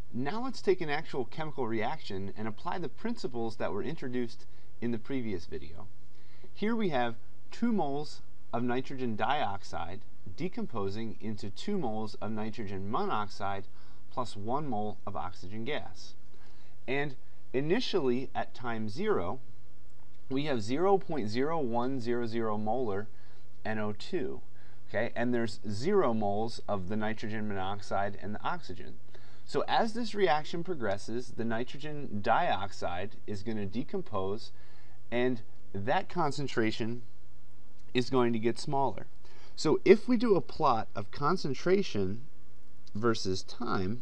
Now let's take an actual chemical reaction and apply the principles that were introduced in the previous video. Here we have 2 moles of nitrogen dioxide decomposing into 2 moles of nitrogen monoxide plus 1 mole of oxygen gas. And initially at time 0, we have 0.0100 molar NO2. Okay, and there's 0 moles of the nitrogen monoxide and the oxygen. So as this reaction progresses, the nitrogen dioxide is going to decompose, and that concentration is going to get smaller. So if we do a plot of concentration versus time,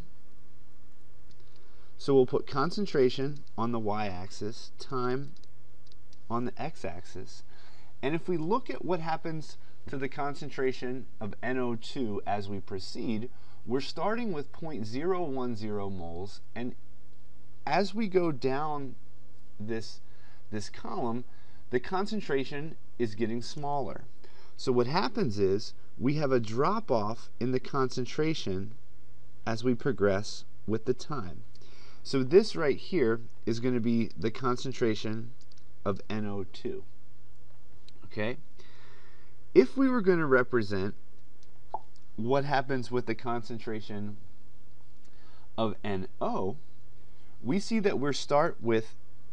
so we'll put concentration on the y-axis, time on the x-axis, and if we look at what happens to the concentration of NO2 as we proceed, we're starting with 0.010 moles, and as we go down this column, the concentration is getting smaller. So what happens is we have a drop-off in the concentration as we progress with the time. So this right here is going to be the concentration of NO2. Okay? If we were going to represent what happens with the concentration of NO, we see that we start with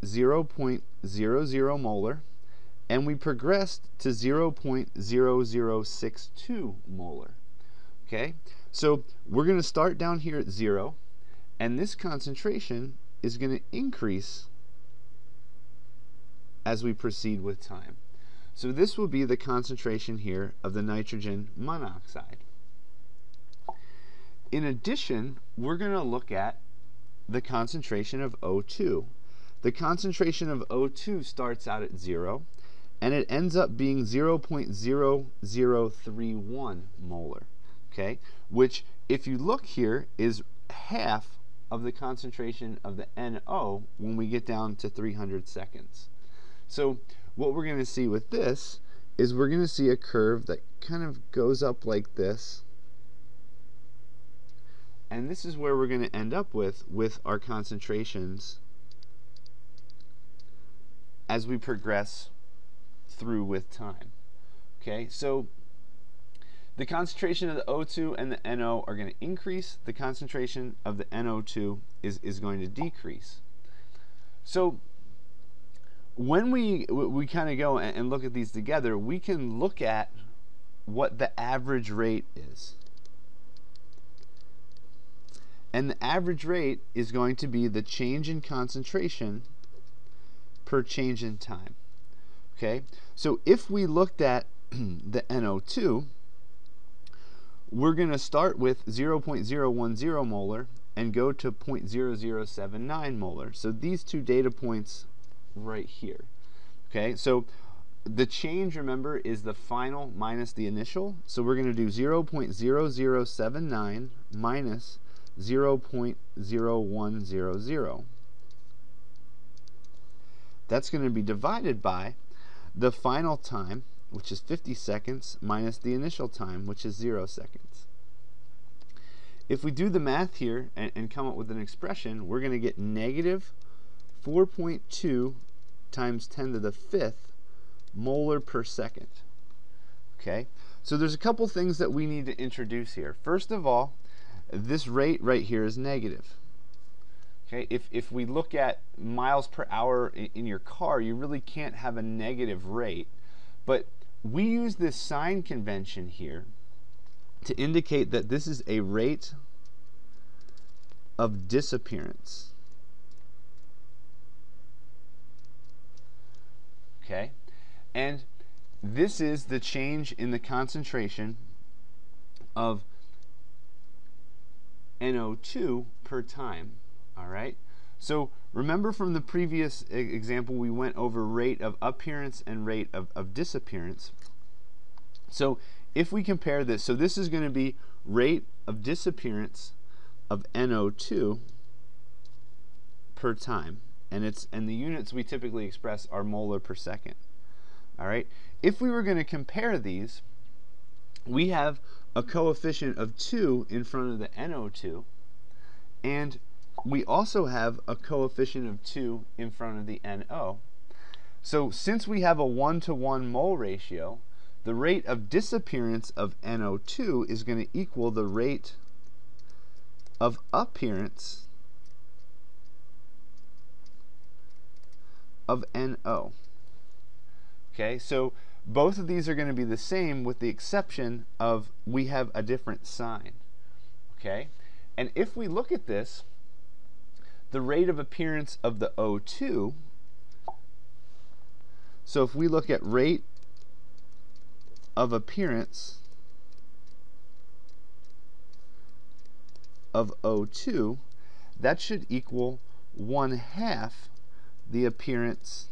0.00 molar, and we progressed to 0.0062 molar. Okay? So we're going to start down here at 0, and this concentration is going to increase as we proceed with time. So this will be the concentration here of the nitrogen monoxide. In addition, we're going to look at the concentration of O2. The concentration of O2 starts out at 0, and it ends up being 0.0031 molar, okay? Which, if you look here, is half of the concentration of the NO when we get down to 300 seconds. So what we're going to see with this is we're going to see a curve that kind of goes up like this, and this is where we're going to end up with our concentrations as we progress through with time. Okay, so the concentration of the O2 and the NO are going to increase. The concentration of the NO2 is going to decrease. So when we kind of go and look at these together, we can look at what the average rate is. And the average rate is going to be the change in concentration per change in time. Okay? So if we looked at the NO2, we're going to start with 0.010 molar and go to 0.0079 molar. So these 2 data points right here. Okay, so the change, remember, is the final minus the initial. So we're going to do 0.0079 minus 0.0100. That's going to be divided by the final time, which is 50 seconds, minus the initial time, which is 0 seconds. If we do the math here and come up with an expression, we're going to get negative 4.2 times 10 to the 5th molar per second. Okay, so there's a couple things that we need to introduce here. First of all, this rate right here is negative. Okay, if we look at miles per hour in your car, you really can't have a negative rate, but we use this sign convention here to indicate that this is a rate of disappearance. Okay, and this is the change in the concentration of NO2 per time. All right, so remember from the previous example we went over rate of appearance and rate of disappearance. So if we compare this, so this is going to be rate of disappearance of NO2 per time, and the units we typically express are molar per second. All right, if we were going to compare these, we have a coefficient of 2 in front of the NO2, and we also have a coefficient of 2 in front of the NO. So since we have a 1-to-1 mole ratio, the rate of disappearance of NO2 is going to equal the rate of appearance of NO. Okay, so both of these are going to be the same with the exception of we have a different sign. Okay, and if we look at this, the rate of appearance of the O2, so if we look at rate of appearance of O2, that should equal 1/2 the appearance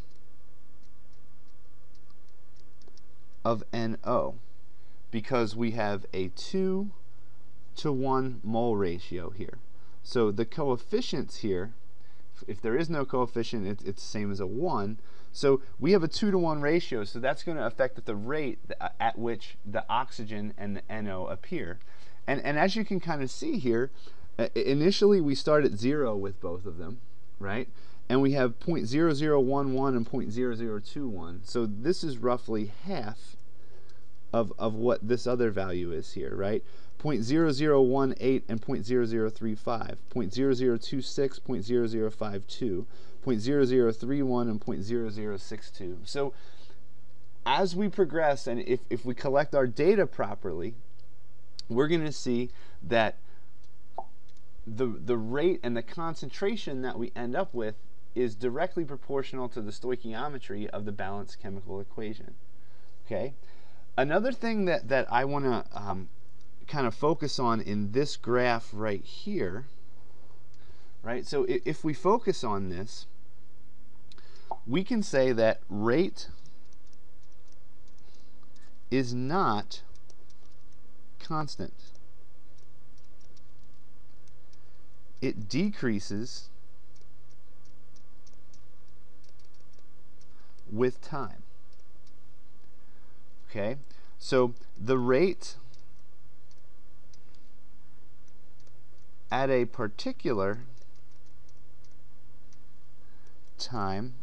of NO, because we have a 2-to-1 mole ratio here. So the coefficients here, if there is no coefficient, it's the same as a 1. So we have a 2-to-1 ratio, so that's going to affect the rate at which the oxygen and the NO appear. And as you can kind of see here, initially we start at 0 with both of them, right? And we have 0.0011 and 0.0021. So this is roughly half of what this other value is here, right? 0.0018 and 0.0035, 0.0026, 0.0052, 0.0031, and 0.0062. So as we progress, and if we collect our data properly, we're going to see that the rate and the concentration that we end up with is directly proportional to the stoichiometry of the balanced chemical equation. Okay. Another thing that I want to kind of focus on in this graph right here, right? So if we focus on this, we can say that rate is not constant. It decreases with time. Okay, so the rate at a particular time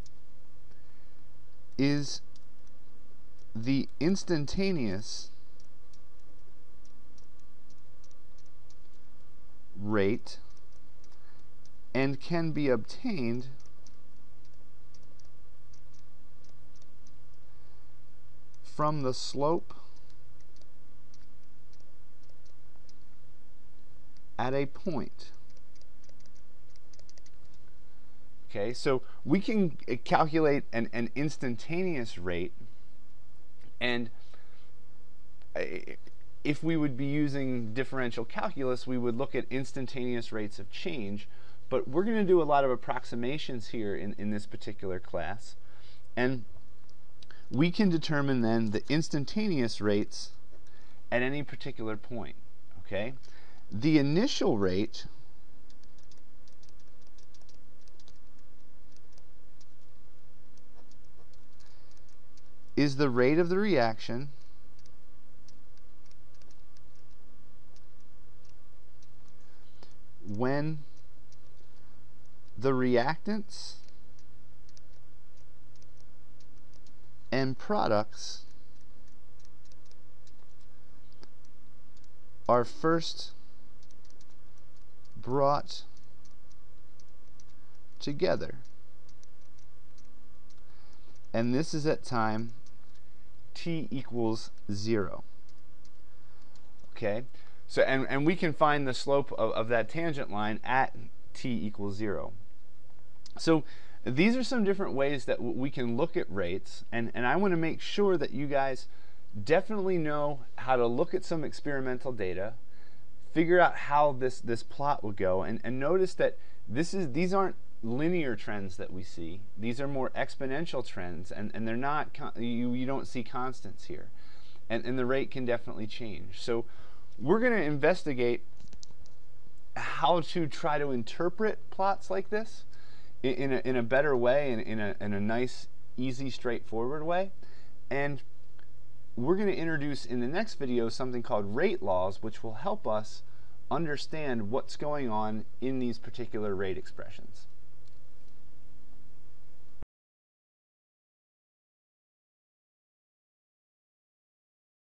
is the instantaneous rate and can be obtained from the slope at a point. Okay, so we can calculate an instantaneous rate, and if we would be using differential calculus, we would look at instantaneous rates of change, but we're going to do a lot of approximations here in this particular class, and we can determine then the instantaneous rates at any particular point. Okay, the initial rate is the rate of the reaction when the reactants and products are first brought together. And this is at time t equals 0. Okay, so and we can find the slope of that tangent line at t equals 0. So these are some different ways that we can look at rates, and I want to make sure that you guys definitely know how to look at some experimental data, figure out how this plot will go, and notice that these aren't linear trends that we see. These are more exponential trends, and they're not, you don't see constants here, and the rate can definitely change. So we're going to investigate how to try to interpret plots like this in a better way, and in a nice, easy, straightforward way. And we're going to introduce in the next video something called rate laws, which will help us understand what's going on in these particular rate expressions.